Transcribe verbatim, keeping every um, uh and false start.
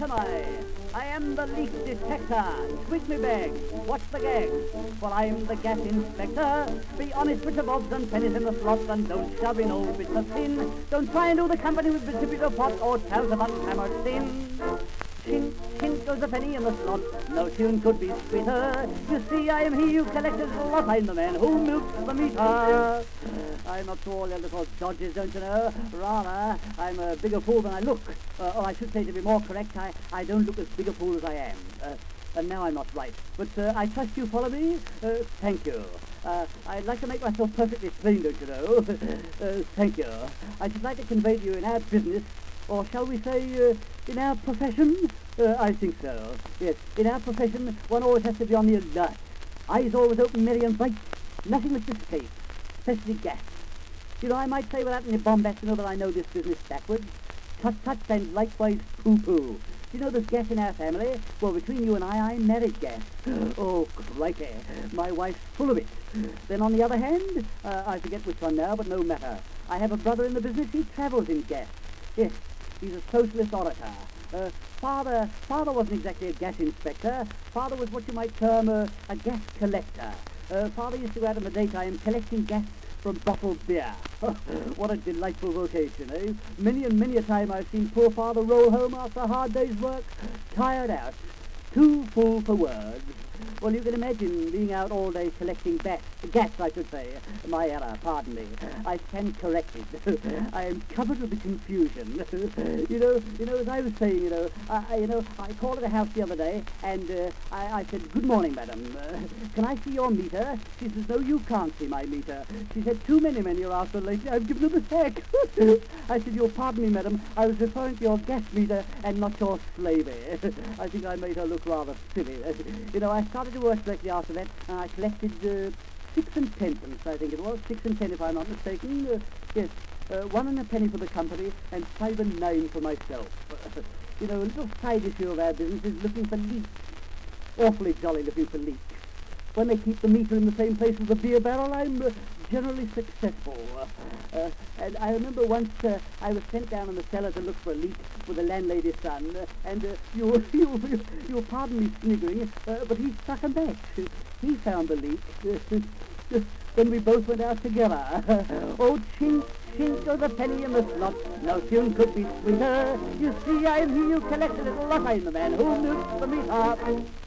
What am I? I am the leak detector. Squeeze me bag. What's the gag? Well, I'm the gas inspector. Be honest with the bobs and pennies in the slots, and don't shove in old bits of tin. Don't try and do the company with bits of pot or tell about hammered sin. Chink, chink goes a penny in the slot. No tune could be sweeter. You see, I am he who collected the lot. I'm the man who milks the meter. I'm not for all your little dodges, don't you know? Rather, I'm a bigger fool than I look. Uh, or I should say, to be more correct, I, I don't look as big a fool as I am. Uh, and now I'm not right. But uh, I trust you follow me? Uh, thank you. Uh, I'd like to make myself perfectly plain, don't you know? uh, thank you. I should like to convey to you in our business, or shall we say, uh, in our profession? Uh, I think so. Yes, in our profession, one always has to be on the alert. Eyes always open, merry and bright. Nothing with distaste, especially gas. You know, I might say without any bombast, you know, that I know this business backwards. Tut-tut and likewise poo-poo. You know there's gas in our family? Well, between you and I, I married gas. Oh, crikey, my wife's full of it. Then on the other hand, uh, I forget which one now, but no matter. I have a brother in the business, he travels in gas. Yes, he's a socialist orator. Uh, father, father wasn't exactly a gas inspector. Father was what you might term a, a gas collector. Uh, father used to go out in the daytime collecting gas from bottled beer. What a delightful vocation, eh? Many and many a time I've seen poor father roll home after a hard day's work, tired out, too full for words. Well, you can imagine being out all day collecting gas, gas, I should say. My error, pardon me. I stand corrected. I am covered with the confusion. you know, you know, as I was saying, you know, I, I- you know, I called at a house the other day, and uh, I, I said, "Good morning, madam. Uh, can I see your meter?" She says, "No, you can't see my meter." She said, "Too many men you're after lately. I've given them a sack." I said, "You'll pardon me, madam. I was referring to your gas meter and not your slavey." I think I made her look rather silly. you know, I started to work directly after that, and I collected uh, six and tenpence, I think it was, six and ten if I'm not mistaken. Uh, yes, uh, one and a penny for the company, and five and nine for myself. you know, a little side issue of our business is looking for leaks. Awfully jolly looking for leaks. When they keep the meter in the same place as the beer barrel, I'm uh, generally successful. Uh, and I remember once uh, I was sent down in the cellar to look for a leak with the landlady's son, uh, and uh, you, you, you, you'll pardon me sniggering, uh, but he stuck a match. He found the leak. Then we both went out together. Oh, chink, chink of the penny in the slot. No tune could be sweeter. You see, I'm he who collected a little lot. I'm the man who milks the meter.